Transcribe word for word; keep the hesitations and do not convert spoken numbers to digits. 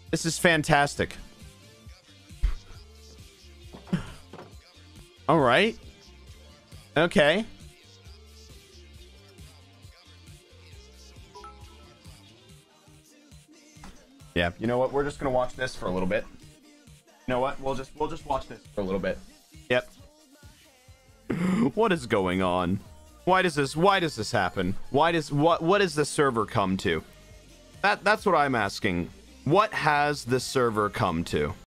This is fantastic. All right. Okay. Yeah, you know what? We're just gonna watch this for a little bit. You know what? We'll just we'll just watch this for a little bit. Yep. What is going on? Why does this why does this happen? Why does what what does the server come to? That that's what I'm asking. What has the server come to?